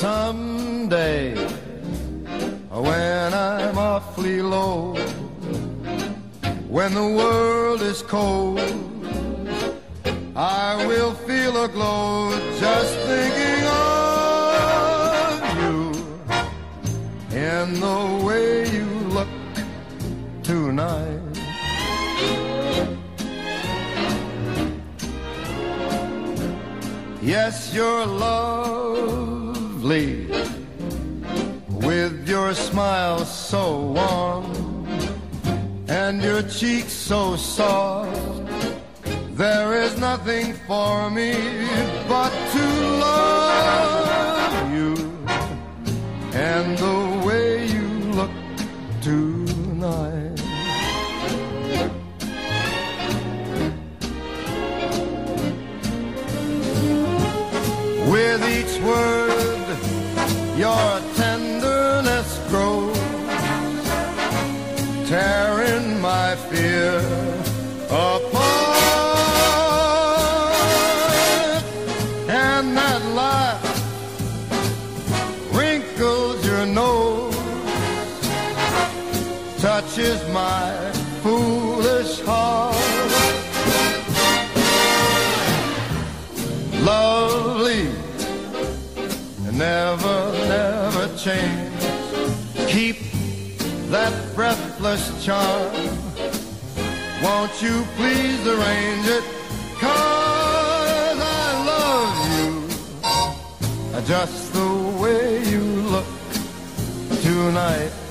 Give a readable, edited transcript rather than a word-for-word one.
Someday, when I'm awfully low, when the world is cold, I will feel a glow just thinking of you in the way you look tonight. Yes, you're lovely, with your smile so warm and your cheeks so soft. There is nothing for me but to love you and the way you look tonight. With each word, your tenderness grows, tearing my fear apart. And that laugh wrinkles your nose, touches my foolish heart. Lovely, never, never change. Keep that breathless charm. Won't you please arrange it? 'Cause I love you just the way you look tonight.